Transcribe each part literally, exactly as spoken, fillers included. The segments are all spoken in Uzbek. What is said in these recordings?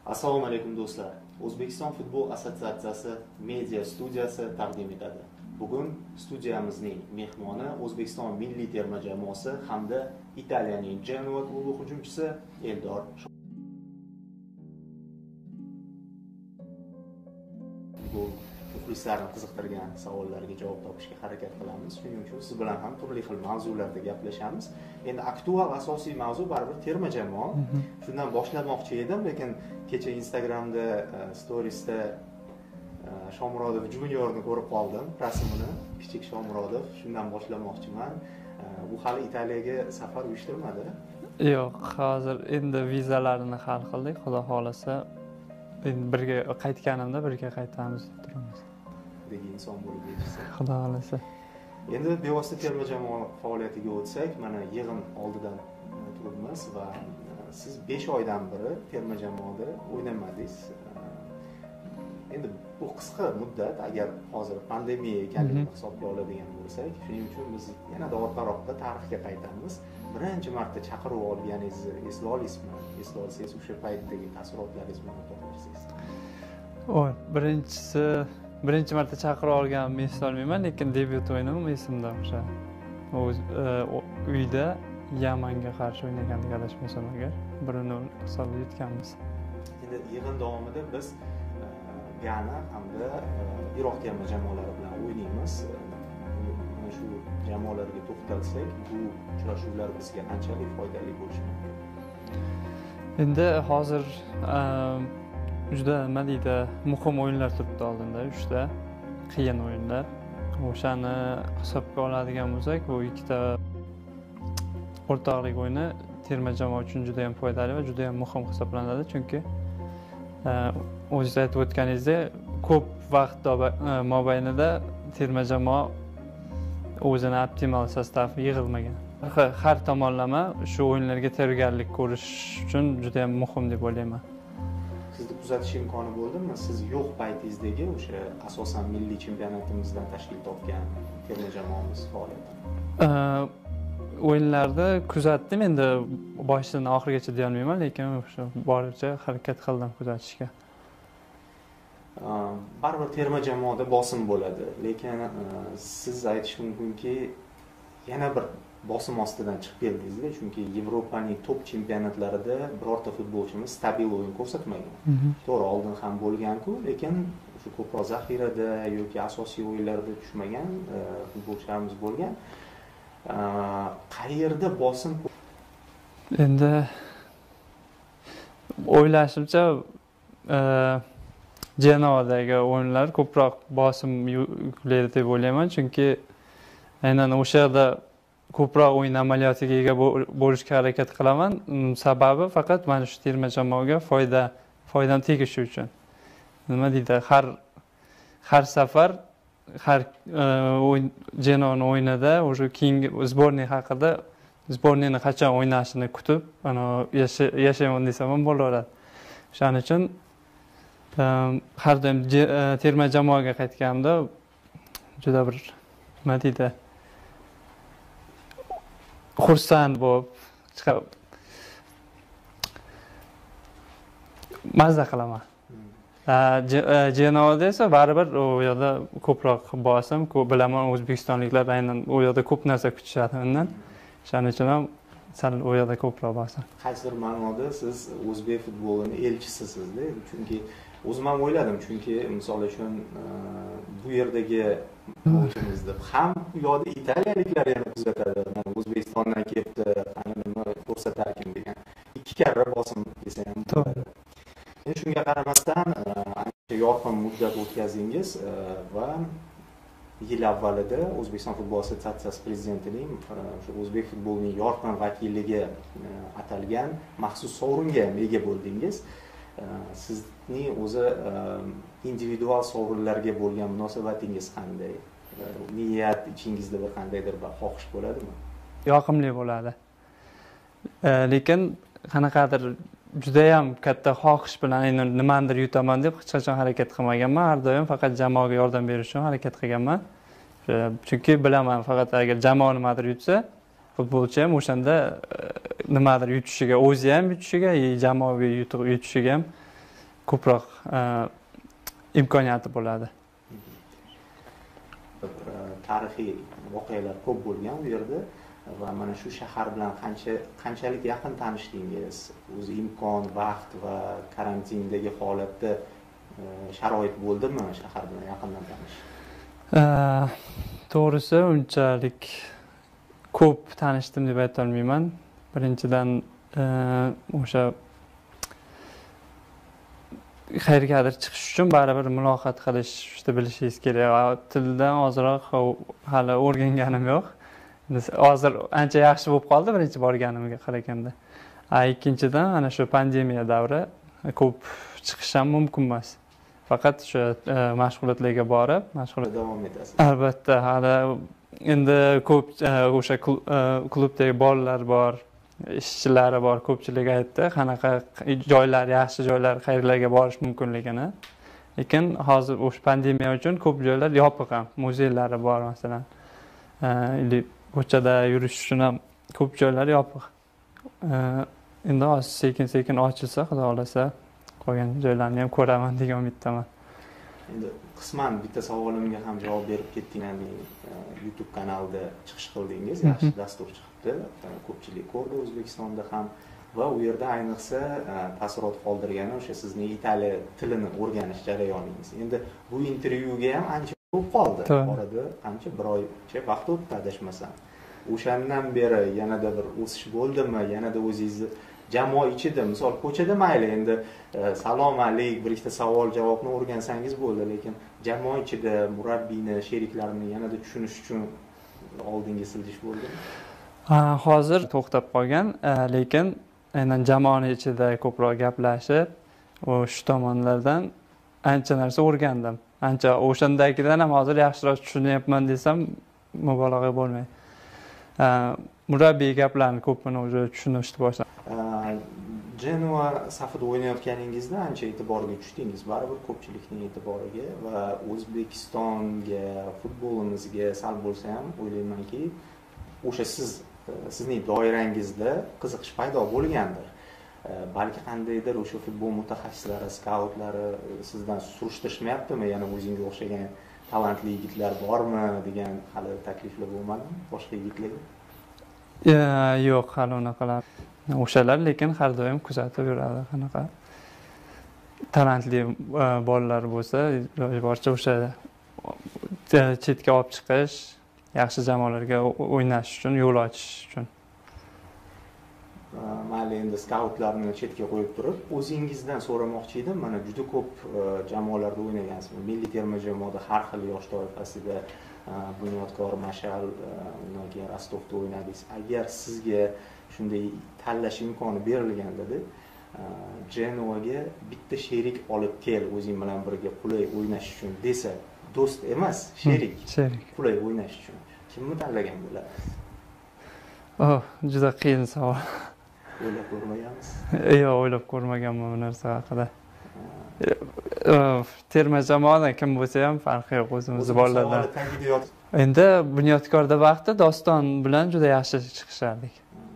Assalomu alaykum do'stlar. O'zbekiston futbol assotsiatsiyasi media studiyasi taqdim etadi. Bugun studiyamizning mehmoni O'zbekiston milliy terma jamoasi hamda Italiyaning Genoa klubi hujumchisi Eldor. Bu muxlislarni qiziqtirgan savollarga javob topishga harakat qilamiz. Shuning uchun siz bilan ham turli xil mavzularda gaplashamiz. Endi aktual asosiy mavzu baribir terma jamoa. Shundan boshlamoqchi edim, lekin kecha Instagramda storiesda Shomurodov juniorni ko'rib qoldim, rasmini, kichik Shomurodov. Shundan boshlamoqchiman. Bu hali Italiyaga safar uyushtirmadi. Yo'q, hozir endi vizalarni hal qildik, xudo xolasa. Endi birga qaytganimda birga qaytamiz deb turamiz. Degi inson bo'lib yetishsa. Xudo xolasa. Endi bevosita terma jamoa faoliyatiga o'tsak, mana yig'in oldidan turibmiz va siz besh oydan beri terma jamoada o'ynamadingiz. Endi bu qisqa muddat, agar hozir pandemiya ekanligini hisobga oladigan bo'lsak, shuning uchun biz yanada orqaroqda tarixga qaytamiz. Birinchi marta chaqiruv olganingizni esla olasizmi? Esla olsangiz o'sha paytdagi taassurotlaringiz bilan o'rtoqlashsangiz. Oy, birinchisi birinchi marta chaqiruv olganimni esla olmayman, lekin debyut o'yinim esimda o'sha. O'z uyda Yamanga qarshi o'ynagandik adashmasam agar bir nol hisobga yutganmiz. Endi yig'in davomida biz Gana hamda Iroq terma jamoalari bilan o'ynaymiz. Mana shu jamoalarga to'xtalsak, bu uchrashuvlar bizga qanchalik foydali bo'lishi mumkin? Endi hozir juda nima deydi, muhim o'yinlar turibdi oldinda, uchta qiyin o'yinlar. O'shani hisobga oladigan bo'lsak, bu ikkita o'rtoqlik o'yini terma jamoa uchun juda ham foydali va juda ham muhim hisoblanadi, chunki o'zingiz aytib o'tganingizdek, ko'p vaqt mobaynida terma jamoa o'zini optimal sostavi yig'ilmagan. Har tomonlama shu o'yinlarga tayyorgarlik ko'rish uchun juda ham muhim deb o'ylayman. Sizni kuzatish imkoni bo'ldimi? Siz yo'q paytingizdagi o'sha asosan milliy chempionatimizdan tashkil topgan terma jamoamiz faoliyati. O'yinlarda kuzatdim, endi boshidan oxirigacha deya olmayman, lekin o'sha boricha harakat qildim kuzatishga. Baribir terma jamoada bosim bo'ladi, lekin siz aytish mumkinki, yana bir bosim ostidan chiqib keldingizda, chunki Yevropaning top chempionatlarida birorta futbolchimiz stabil o'yin ko'rsatmagan. To'g'ri, oldin ham bo'lgan-ku, lekin shu ko'proq zaxirada yoki asosiy o'yinlarda tushmagan futbolchilarimiz bo'lgan. Qayerda bosim? Endi o'ylashimcha Genoadagi o'yinlar ko'proq bosim yuklaydi deb o'ylayman, chunki aynan o'sha yerda ko'proq o'yin amaliyotiga ega bo'lishga harakat qilaman. Sababi faqat mana shu terma jamoaga foyda foydam tegishi uchun. Nima deydi, har har safar har Genoa o'yinida o'sha keyingi sborniy haqida, sborniyni qachon o'ynashini kutib, ana yashayman desam ham bo'laveradi. Shuning uchun har doim terma jamoaga qaytganimda juda bir nima deydi, xursand bo'lib chiqib mazza qilaman. Genoada esa baribir u yerda ko'proq bosim, bilaman o'zbekistonliklar aynan u yerda ko'p narsa kutishadi undan. Shuning uchun ham sal u yerda ko'proq bosim. Qaysidir ma'noda siz o'zbek futbolining elchisisiz-da, chunki o'zim ham o'yladim, chunki misol uchun bu yerdagi futbolchimizni ham u yoqda italiyaliklar yana kuzatadi. O'zbekistondan kelibdi, qani nima ko'rsatarkin degan. Ikki karra bosim desa ham to'g'ri. Endi shunga qaramasdan ancha yorqin muddat o'tkazdingiz va yil avvalida O'zbekiston futbol assotsiatsiyasi prezidentining o'sha o'zbek futbolining yorqin vakilligi atalgan maxsus sovringa ham ega bo'ldingiz. Sizning o'zi individual sovrinlarga bo'lgan munosabatingiz qanday? Niyat ichingizda bir qandaydir bir xohish bo'ladimi? Yoqimli bo'ladi. Lekin qanaqadir juda ham katta xohish bilan aynan nimadir yutaman deb hech qachon harakat qilmaganman. Har doim faqat jamoaga yordam berish uchun harakat qilganman. Chunki bilaman, faqat agar jamoa nimadir yutsa, futbolchi ham o'shanda nimadir yutishiga, o'zi ham yutishiga, jamoaviy yutuq yutishiga ham ko'proq imkoniyati bo'ladi. Tarixiy voqealar ko'p bo'lgan bu yerda va mana shu shahar bilan qancha qanchalik yaqin tanishdingiz? O'zi imkon, vaqt va karantindagi holatda sharoit bo'ldimi shahar bilan yaqindan tanishish? To'g'risi unchalik ko'p tanishdim deb ayta olmayman. Birinchidan o'sha qayergadir chiqish uchun baribir muloqot qilishni bilishingiz kerak. Tildan ozroq hali o'rganganim yo'q. Hozir ancha yaxshi bo'lib qoldi birinchi borganimga qaraganda. Ikkinchidan ana shu pandemiya davri ko'p chiqish ham mumkin emas. Faqat o'sha mashg'ulotlarga borib, mashg'ulot davom etasiz. Albatta, hali endi ko'p o'sha klubdagi bolalar bor, ishchilari bor, ko'pchilik aytdi, qanaqa joylar, yaxshi joylar, qayerlarga borish mumkinligini. Lekin hozir o'sha pandemiya uchun ko'p joylar yopiq ham, muzeylari bor masalan. Ko'chada yurish uchun ham ko'p joylar yopiq. Endi hozir sekin-sekin ochilsa, xudo xolasa, qolgan joylarni ham ko'raman degan umiddaman. Endi qisman bitta savolimga ham javob berib ketdingiz. YouTube kanalida chiqish qildingiz, yaxshi dastur chiqibdi. Ko'pchilik ko'rdi O'zbekistonda ham va u yerda ayniqsa taassurot qoldirgani o'sha sizning Italiya tilini o'rganish jarayoningiz. Endi bu intervyuga ham ancha ko'p qoldi. Orada qancha bir oycha vaqt o'tdi adashmasam. O'shandan beri yanada bir o'sish bo'ldimi? Yanada o'zingizni jamoa ichida, misol ko'chada mayli endi salom alayk bir ikkita savol javobni o'rgansangiz bo'ldi, lekin jamoa ichida murabbiyni, sheriklarni yanada tushunish uchun oldinga siljish bo'ldimi? Hozir to'xtab qolgan, lekin aynan jamoa ichida ko'proq gaplashib, shu tomonlardan ancha narsa o'rgandim. Ancha o'shandagidan ham hozir yaxshiroq tushunyapman desam mubolag'a bo'lmaydi. Murabbiy gaplarini ko'pini o'zi tushunishni boshladim. Genoa safida o'ynayotganingizda ancha e'tiborga tushdingiz, baribir ko'pchilikning e'tiboriga va O'zbekistonga, futbolimizga sal bo'lsa ham o'ylaymanki, o'sha siz sizning doirangizda qiziqish paydo bo'lgandir. Balki qandaydir o'sha futbol mutaxassislari, skautlari sizdan surishtirishmayaptimi, yana o'zingga o'xshagan talantli yigitlar bormi degan hali takliflar bo'lmadimi boshqa yigitlarga? Yo'q, hali unaqalar. O'shalar lekin har doim kuzatib yuradi. Qanaqa talantli bolalar bo'lsa, iloji boricha o'sha chetga olib chiqish, yaxshi jamoalarga o'ynash uchun, yo'l ochish uchun. Mayli endi skautlarni chetga qo'yib turib, o'zingizdan so'ramoqchi edim. Mana juda ko'p jamoalarda o'ynagansiz. Milliy terma jamoada har xil yosh toifasida Bunyodkor, Mashal, undan keyin Rostovda o'ynadingiz. Agar sizga shunday tanlash imkoni berilganda-da, Genoaga bitta sherik olib kel, o'zing bilan birga qulay o'ynash uchun desa, do'st emas, sherik. Sherik. Qulay o'ynash uchun kimni tanlagan bo'lasiz? Oh, juda qiyin savol. O'ylab ko'rmagansiz? Yo'q, o'ylab ko'rmaganman bu narsa haqida. Terma jamoada kim bo'lsa ham farqi yo'q, o'zimiz bolalardan. Endi Bunyodkorda vaqtda Doston bilan juda yaxshi chiqishardik.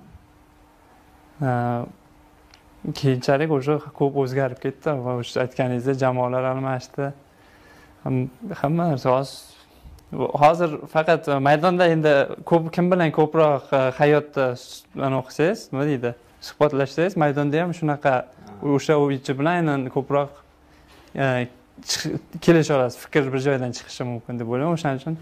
Keyinchalik o'sha ko'p o'zgarib ketdi va o'sha aytganingizdek jamoalar almashdi. Hamma narsa hozir faqat maydonda endi ko'p kim bilan ko'proq hayotda o'qisangiz, nima deydi, suhbatlashsangiz, maydonda ham shunaqa o'sha o'yinchi bilan aynan ko'proq kelisha olasiz, fikr bir joydan chiqishi mumkin deb o'ylayman. O'shaning uchun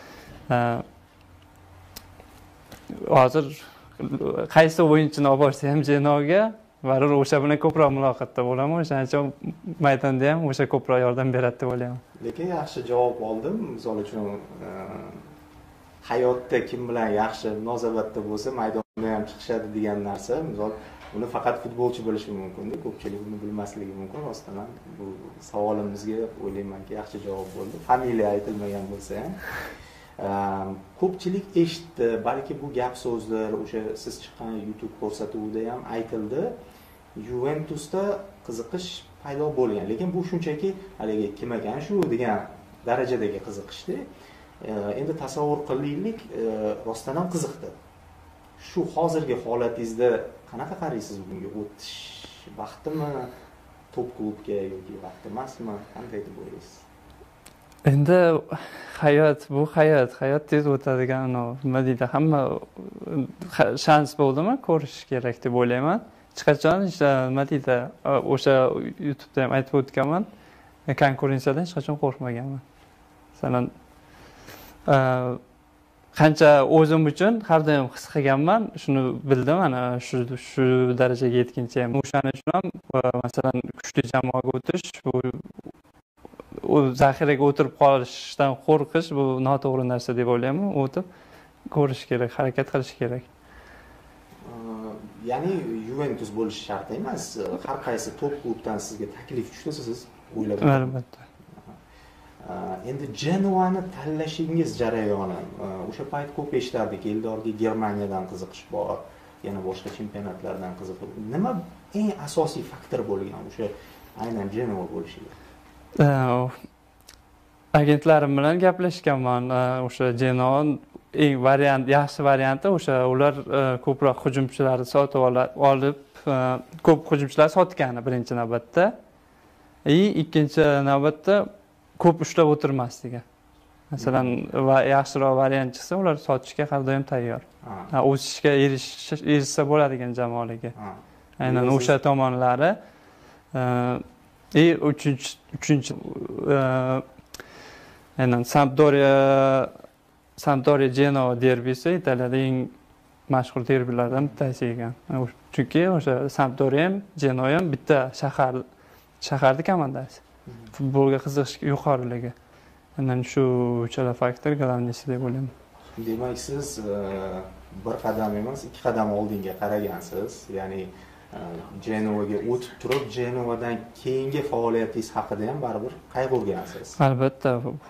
hozir qaysi o'yinchini olib borsa ham Genoaga baribir o'sha bilan ko'proq muloqotda bo'laman. O'shaning uchun maydonda ham o'sha ko'proq yordam beradi deb o'ylayman. Lekin yaxshi javob oldim. Misol uchun hayotda kim bilan yaxshi munosabatda bo'lsa, maydonda ham chiqishadi degan narsa, misol uni faqat futbolchi bilishi mumkin-da, ko'pchilik uni bilmasligi mumkin. Rostdan ham bu savolimizga o'ylaymanki yaxshi javob bo'ldi. Familiya aytilmagan bo'lsa ham ko'pchilik eshitdi, balki bu gap so'zlar o'sha siz chiqqan YouTube ko'rsatuvida ham aytildi. Juventusda qiziqish paydo bo'lgan, lekin bu shunchaki haligi kim ekan shu degan darajadagi qiziqishdi. Endi tasavvur qilaylik, rostdan ham qiziqdi. Shu hozirgi holatingizda qanaqa qaraysiz bunga? O'tish vaqtimi? top klubga yoki vaqt emasmi? Qanday deb o'ylaysiz? Endi hayot bu hayot, hayot tez o'tadigan, nima deydi, hamma shans bo'ldimi, ko'rish kerak deb o'ylayman. Hech qachon nima deydi, o'sha YouTube'da ham aytib o'tganman, konkurensiyadan hech qachon qo'rqmaganman. Masalan, qancha o'zim uchun har doim his qilganman, shuni bildim, ana shu shu darajaga yetguncha ham. O'shaning uchun ham masalan kuchli jamoaga o'tish, bu u zaxiraga o'tirib qolishdan qo'rqish, bu noto'g'ri narsa deb o'ylayman. O'tib ko'rish kerak, harakat qilish kerak. Ya'ni Juventus bo'lishi shart emas. Har qaysi top klubdan sizga taklif tushsa, siz o'ylab ko'ring. Albatta. Endi Genoani tanlashingiz jarayoni, o'sha payt ko'p eshitardik, Eldorga Germaniyadan qiziqish bor, yana boshqa chempionatlardan qiziqib. Nima eng asosiy faktor bo'lgan o'sha aynan Genoa bo'lishiga? Agentlarim bilan gaplashganman. O'sha Genoa eng variant, yaxshi varianti o'sha ular ko'proq hujumchilarni sotib olib, ko'p hujumchilar sotgani birinchi navbatda. И ikkinchi navbatda ko'p ushlab o'tirmasligi. Masalan, va yaxshiroq variant chiqsa, ular sotishga har doim tayyor. O'sishga erishsa bo'ladigan jamoalarga. Aynan o'sha tomonlari. И uchinchi uchinchi aynan Sampdoria Sampdoria Genoa derbisi Italiyada eng mashhur derbilardan bittasi ekan. Chunki o'sha Sampdoria ham Genoa ham bitta shahar shahardi komandasi. Futbolga qiziqish yuqoriligi. Aynan shu uchala faktor glavnisi deb o'ylayman. Demak, siz bir qadam emas, ikki qadam oldinga qaragansiz. Ya'ni Genoaga o'tib turib, Genoadan keyingi faoliyatingiz haqida ham baribir qayg'urgansiz. Albatta.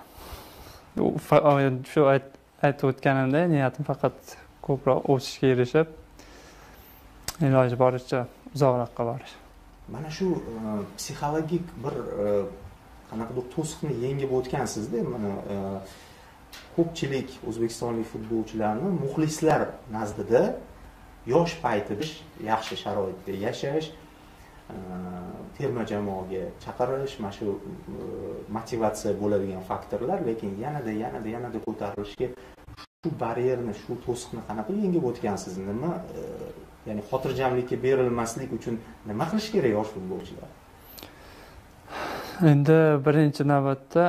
Shu aytib o'tganimdek, niyatim faqat ko'proq o'sishga erishib, iloji boricha uzoqroqqa borish. Mana shu psixologik bir qanaqadir to'siqni yengib o'tgansizda. Mana ko'pchilik o'zbekistonlik futbolchilarni muxlislar nazdida yosh paytida yaxshi sharoitda yashash, terma jamoaga chaqirish, mana shu motivatsiya bo'ladigan faktorlar, lekin yanada yanada yanada ko'tarilishga shu baryerni, shu to'siqni qanaqa yengib o'tgansiz? Nima, ya'ni xotirjamlikka berilmaslik uchun nima qilish kerak yosh futbolchilar? Endi birinchi navbatda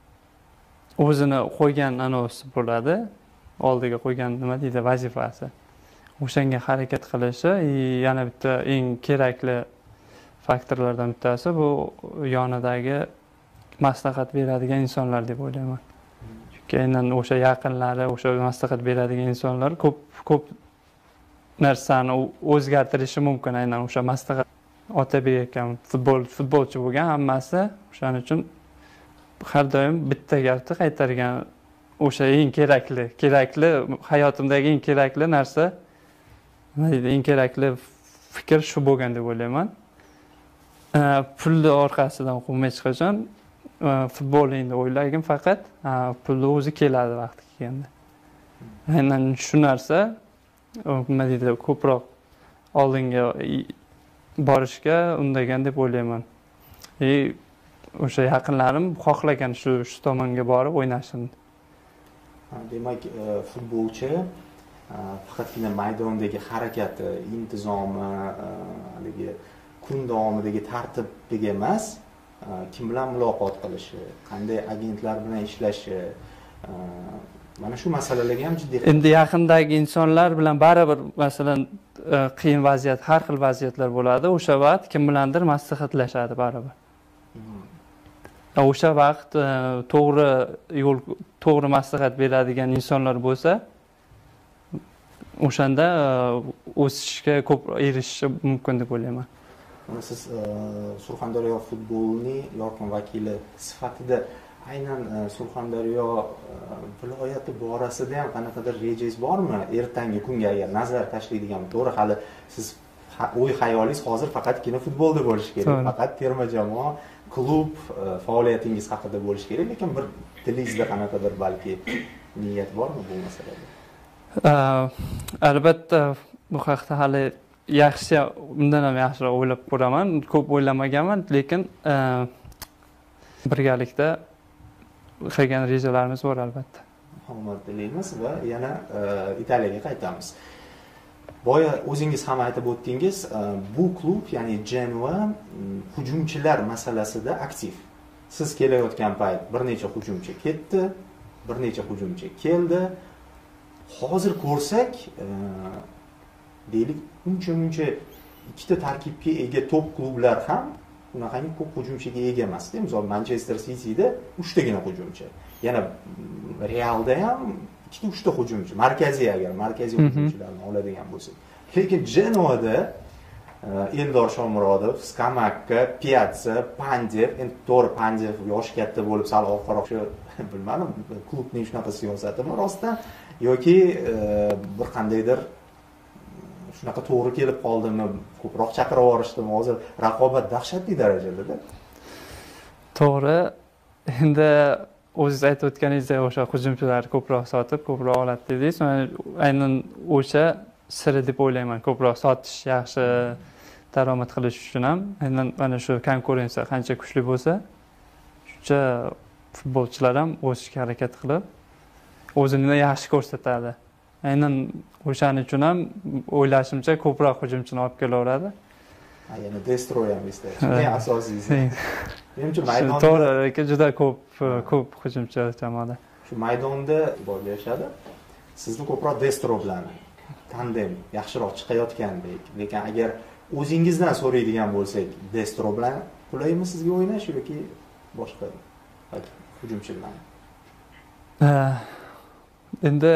o'zini qo'ygan anavsi bo'ladi, oldiga qo'ygan nima deydi, vazifasi. O'shanga harakat qilishi, yana bitta eng kerakli faktorlardan bittasi bu yonidagi maslahat beradigan insonlar deb o'ylayman. Chunki aynan o'sha yaqinlari, o'sha maslahat beradigan insonlar ko'p ko'p narsani o'zgartirishi mumkin. Aynan o'sha maslahat Otabek akam futbol futbolchi bo'lgan, hammasi o'shaning uchun har doim bitta gapni qaytargan, o'sha eng kerakli, kerakli hayotimdagi eng kerakli narsa, nima deydi, eng kerakli fikr shu bo'lgan deb o'ylayman. Pulni orqasidan quvmay hech qachon futbolingni o'ylagin, faqat pulni o'zi keladi vaqti kelganda. Aynan shu narsa nima deydi, ko'proq oldinga borishga undagan deb o'ylayman. E o'sha yaqinlarim xohlagan shu shu tomonga borib o'ynashimni. Demak, futbolchi faqatgina maydondagi harakati, intizomi, haligi kun davomidagi tartibiga emas, kim bilan muloqot qilishi, qanday agentlar bilan ishlashi, mana shu masalalarga ham jiddiy. Endi yaqindagi insonlar bilan baribir, masalan, qiyin vaziyat, har xil vaziyatlar bo'ladi. O'sha vaqt kim bilandir maslahatlashadi baribir. O'sha vaqt to'g'ri yo'l, to'g'ri maslahat beradigan insonlar bo'lsa, o'shanda o'sishga ko'p erishishi mumkin deb o'ylayman. Siz Surxondaryo futbolining yorqin vakili sifatida aynan Surxondaryo viloyati borasida ham qanaqadir rejangiz bormi? Ertangi kunga agar nazar tashlaydigan, to'g'ri, hali siz o'y hayolingiz hozir faqatgina futbolda bo'lishi kerak, faqat terma jamoa, klub faoliyatingiz haqida bo'lishi kerak, lekin bir dilingizda qanaqadir balki niyat bormi bu masalada? Albatta bu haqda hali yaxshi, undan ham yaxshiroq o'ylab ko'raman. Ko'p o'ylamaganman, lekin birgalikda qilgan rejalarimiz bor albatta. Omad tilaymiz va yana Italiyaga qaytamiz. Boya o'zingiz ham aytib o'tdingiz, bu klub, ya'ni Genoa hujumchilar masalasida aktiv. Siz kelayotgan payt bir necha hujumchi ketdi, bir necha hujumchi keldi. Hozir ko'rsak, deylik, uncha-muncha ikkita tarkibga ega top klublar ham unaqangi ko'p hujumchiga ega emas-da. Misol Manchester City'da uchtagina hujumchi. Yana Realda ham ikkita uchta hujumchi, markaziy agar markaziy hujumchilarni oladigan bo'lsak. Lekin Genoada Eldor Shomurodov, Skamakka, Piazza, Pandev, endi to'g'ri Pandev yoshi katta bo'lib sal orqaroq shu bilmadim, klubning shunaqa siyosatimi rostdan yoki bir qandaydir shunaqa to'g'ri kelib qoldimi, ko'proq chaqirib yuborishdimi? Hozir raqobat dahshatli darajada-da. To'g'ri. Endi o'zingiz aytib o'tganingizdek, o'sha hujumchilar ko'proq sotib, ko'proq oladi dedingiz. Men aynan o'sha siri deb o'ylayman. Ko'proq sotish yaxshi daromad qilish uchun ham, aynan mana shu konkurensiya qancha kuchli bo'lsa, shuncha futbolchilar ham o'sishga harakat qilib, o'zini yaxshi ko'rsatadi. Aynan o'shaning uchun ham o'ylashimcha ko'proq hujumchini olib kelaveradi. Yana Destroy ham istaydi. Eng asosiysi. Menimcha maydonda to'g'ri, juda ko'p ko'p hujumchi jamoada. Shu maydonda bo'lishadi. Sizni ko'proq Destro bilan tandem yaxshiroq chiqayotgandek. Lekin agar o'zingizdan so'raydigan bo'lsak, Destro bilan qulaymi sizga o'ynash yoki boshqa hujumchi bilan? Endi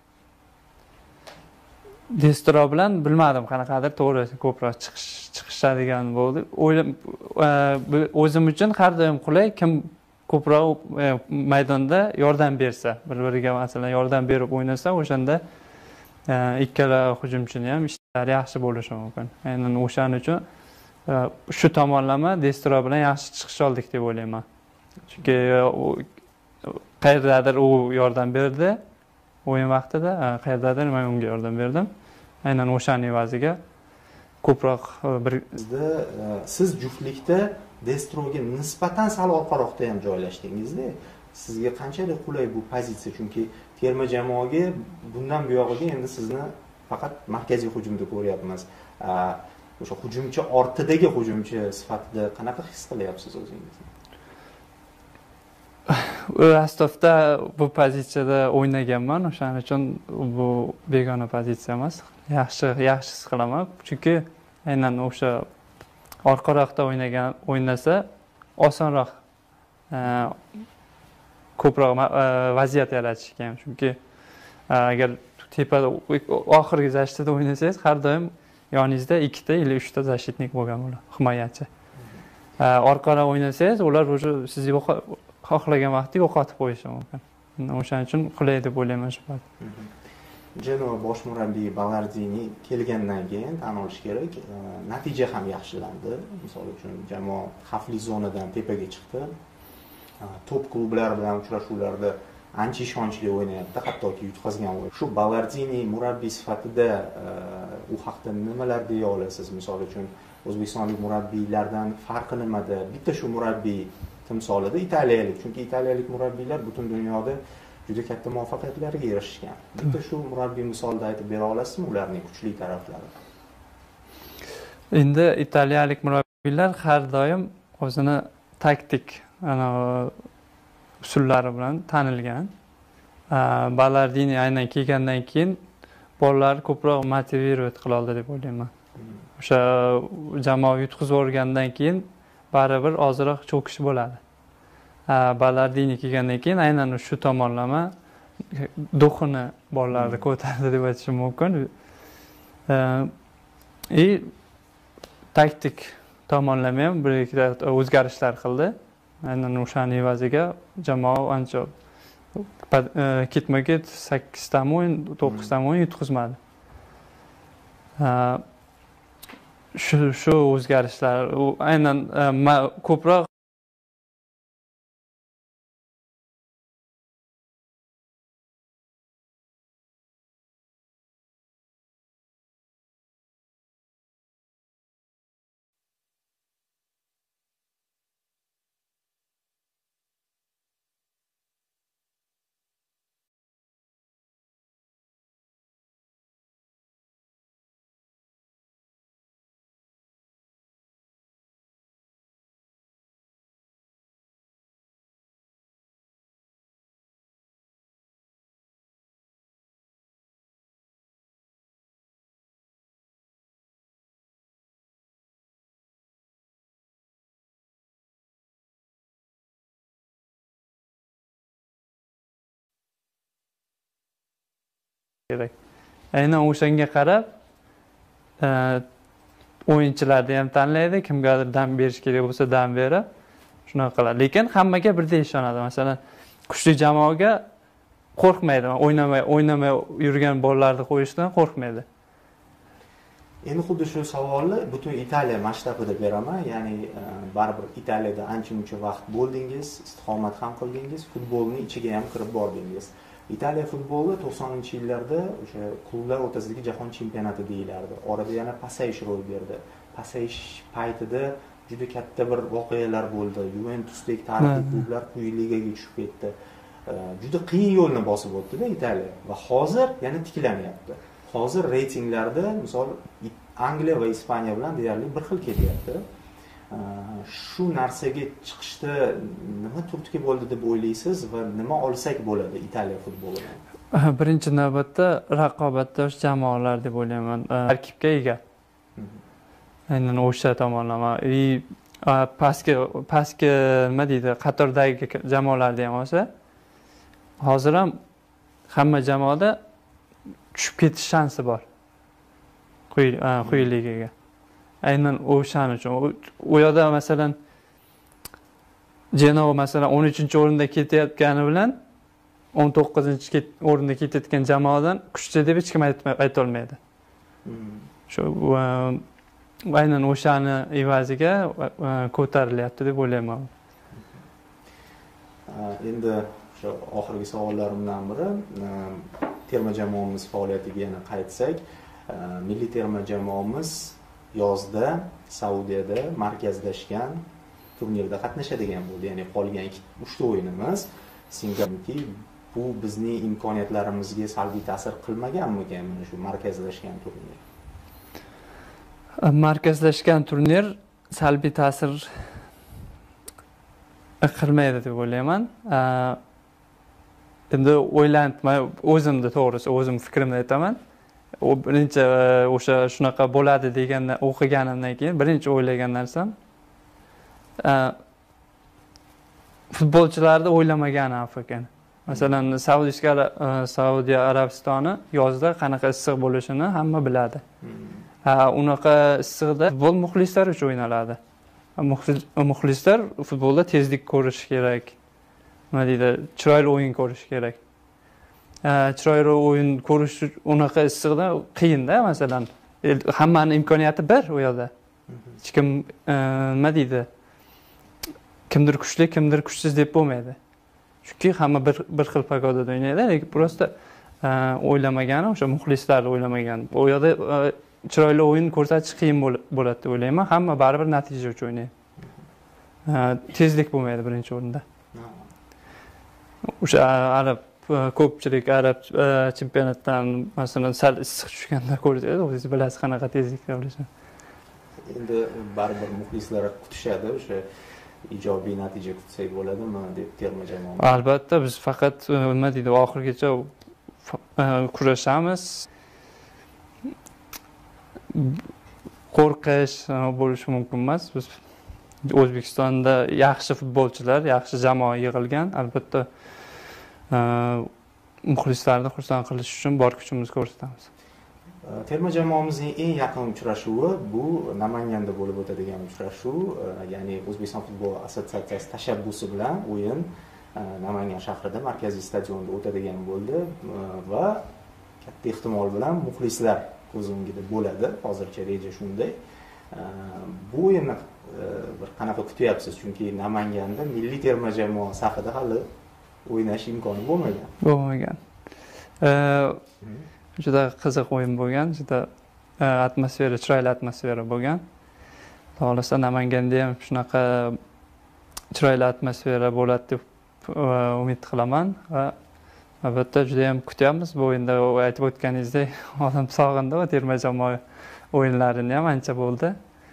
Destro bilan bilmadim, qanaqadir to'g'ri ko'proq chiqish chiqishadigan bo'ldi. O'ylab o'zim uchun har doim qulay kim ko'proq maydonda yordam bersa, bir-biriga masalan yordam berib o'ynasa, o'shanda ikkala hujumchini ham ishlari yaxshi bo'lishi mumkin. Aynan o'shaning uchun shu tomonlama Destro bilan yaxshi chiqish oldik deb o'ylayman. Chunki qayerdadir u yordam berdi o'yin vaqtida, qayerdadir men unga yordam berdim. Aynan o'shaning evaziga ko'proq bir bizda siz juftlikda Destroga nisbatan sal orqaroqda ham joylashdingizda. Sizga qanchalik qulay bu pozitsiya? Chunki terma jamoaga bundan buyog'iga endi sizni faqat markaziy hujumda ko'ryapmiz. O'sha hujumchi ortidagi hujumchi sifatida qanaqa his qilyapsiz o'zingizni? Rostovda bu pozitsiyada o'ynaganman, o'shaning uchun bu begona pozitsiya emas. Yaxshi, yaxshi his qilaman, chunki aynan o'sha orqaroqda o'ynagan o'ynasa osonroq ko'proq vaziyat yaratishga ham. Chunki agar tepada oxirgi zashtida o'ynasangiz, har doim yoningizda ikkita yoki uchta zashitnik bo'lgan bo'ladi, himoyachi. Orqaroq o'ynasangiz, ular o'sha sizni xohlagan vaqtda yo'qotib qo'yishi mumkin. O'shaning uchun qulay deb o'ylayman shu payt. Genoa bosh murabbiyi Ballardini kelgandan keyin tan olish kerak, natija ham yaxshilandi. Misol uchun jamoa xavfli zonadan tepaga chiqdi. Top klublar bilan uchrashuvlarda ancha ishonchli o'ynayapti, hattoki yutqazgan o'yin. Shu Ballardini murabbiy sifatida u haqda nimalar deya olasiz? Misol uchun o'zbekistonlik murabbiylardan farqi nimada? Bitta shu murabbiy timsolida italiyalik, chunki italiyalik murabbiylar butun dunyoda juda katta muvaffaqiyatlarga erishgan. Bitta shu murabbiy misolida aytib bera olasizmi ularning kuchli taraflari? Endi italiyalik murabbiylar har doim o'zini taktik ana usullari bilan tanilgan. Ballardini aynan kelgandan keyin bolalar ko'proq motivirat qila oldi deb o'ylayman. O'sha jamoa yutqizib o'rgandan keyin baribir ozroq cho'kish bo'ladi. Ballardini kelgandan keyin aynan shu tomonlama duxini bolalarni ko'tardi deb aytishim mumkin. E taktik tomonlama ham bir ikkita o'zgarishlar qildi. Aynan o'shaning evaziga jamoa ancha ketma-ket sakkizta o'yin, to'qqizta o'yin yutqizmadi. Shu shu o'zgarishlar aynan ko'proq kerak. Aynan o'shanga qarab o'yinchilarni ham tanlaydi, kimgadir dam berish kerak bo'lsa dam berib, shunaqa qiladi. Lekin hammaga birdek ishonadi. Masalan, kuchli jamoaga qo'rqmaydi. O'ynamay, o'ynamay yurgan bolalarni qo'yishdan qo'rqmaydi. Endi xuddi shu savolni butun Italiya masshtabida beraman. Ya'ni baribir Italiyada ancha-muncha vaqt bo'ldingiz, istiqomat ham qildingiz, futbolning ichiga ham kirib bordingiz. Italiya futboli to'qsoninchi yillarda o'sha klublar o'rtasidagi jahon chempionati deyilardi. Orada yana pasayish ro'y berdi. Pasayish paytida juda katta bir voqealar bo'ldi. Juventusdek tarixiy klublar quyi ligaga tushib ketdi. Juda qiyin yo'lni bosib o'tdi-da Italiya va hozir yana tiklanyapti. Hozir reytinglarda misol Angliya va Ispaniya bilan deyarli bir xil kelyapti. Shu narsaga chiqishda nima turtki bo'ldi deb o'ylaysiz va nima olsak bo'ladi Italiya futbolidan? Birinchi navbatda raqobatdosh jamoalar deb o'ylayman. Tarkibga ega. Aynan o'sha tomonlama. Pastga pastga nima deydi, qatordagi jamoalarda ham olsa, hozir ham hamma jamoada tushib ketish shansi bor. Quyi ligaga. Aynan o'shaning uchun u yerda masalan Genoa masalan o'n uchinchi o'rinda ketayotgani bilan o'n to'qqizinchi o'rinda ketayotgan jamoadan kuchli deb hech kim ayta olmaydi. Shu aynan o'shani evaziga ko'tarilyapti deb o'ylayman. Endi shu oxirgi savollarimdan biri terma jamoamiz faoliyatiga yana qaytsak, milliy terma jamoamiz yozda Saudiyada markazlashgan turnirda qatnashadigan bo'ldi. Ya'ni qolgan uchta o'yinimiz Singapurda bu bizning imkoniyatlarimizga salbiy ta'sir qilmaganmikan mana shu markazlashgan turnir? Markazlashgan turnir salbiy ta'sir qilmaydi deb o'ylayman. Endi o'ylanib, o'zimni to'g'risi, o'zim fikrimni aytaman. U birinchi o'sha shunaqa bo'ladi degandan o'qiganimdan keyin birinchi o'ylagan narsam futbolchilarni o'ylamagani ekan. Masalan, Saudiya Saudiya Arabistoni yozda qanaqa issiq bo'lishini hamma biladi. Ha, unaqa issiqda futbol muxlislar uchun o'ynaladi. Muxlislar futbolda tezlik ko'rish kerak. Nima deydi, chiroyli o'yin ko'rish kerak. Chiroyli o'yin ko'rish unaqa issiqda qiyin-da, masalan. Hammaning imkoniyati bir u yerda. Hech kim nima deydi? Kimdir kuchli, kimdir kuchsiz deb bo'lmaydi. Chunki hamma bir bir xil pagodada o'ynaydi, lekin prosta o'ylamagani, o'sha muxlislarni o'ylamagan. U yerda chiroyli o'yin ko'rsatish qiyin bo'ladi deb o'ylayman. Hamma baribir natija uchun o'ynaydi. Tezlik bo'lmaydi birinchi o'rinda. O'sha arab ko'pchilik arab chempionatdan masalan sal issiq tushganda ko'rsangiz, o'zingiz bilasiz qanaqa tezlikda bo'lishini. Endi baribir muxlislar kutishadi, o'sha ijobiy natija kutsak bo'ladimi deb terma jamoa. Albatta, biz faqat nima deydi, oxirigacha kurashamiz. Qo'rqish bo'lishi mumkin emas. Biz O'zbekistonda yaxshi futbolchilar, yaxshi jamoa yig'ilgan. Albatta, muxlislarni xursand qilish uchun bor kuchimizni ko'rsatamiz. Terma jamoamizning eng yaqin uchrashuvi bu Namanganda bo'lib o'tadigan uchrashuv, ya'ni O'zbekiston futbol assotsiatsiyasi tashabbusi bilan o'yin Namangan shahrida markaziy stadionda o'tadigan bo'ldi va katta ehtimol bilan muxlislar ko'z o'ngida bo'ladi. Hozircha reja shunday. Bu o'yinni bir qanaqa kutyapsiz? Chunki Namanganda milliy terma jamoa safida hali o'ynash imkoni bo'lmagan. Bo'lmagan. Juda qiziq o'yin bo'lgan, juda atmosfera, chiroyli atmosfera bo'lgan. Xohlasa Namanganda ham shunaqa chiroyli atmosfera bo'ladi deb umid qilaman va albatta juda ham kutyapmiz bu o'yinda. Aytib o'tganingizdek, odam sog'indi va terma jamoa o'yinlarini ham ancha bo'ldi.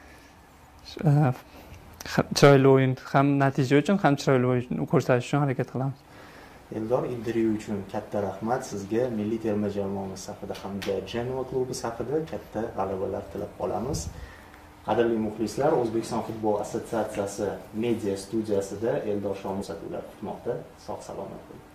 Chiroyli o'yin ham natija uchun, ham chiroyli o'yin ko'rsatish uchun harakat qilamiz. Eldor, intervyu uchun katta rahmat sizga. Milliy terma jamoamiz safida hamda Genoa klubi safida katta g'alabalar tilab qolamiz. Qadrli muxlislar, O'zbekiston futbol assotsiatsiyasi media studiyasida Eldor Shomurodov kutmoqda. Sog' salomat bo'ling.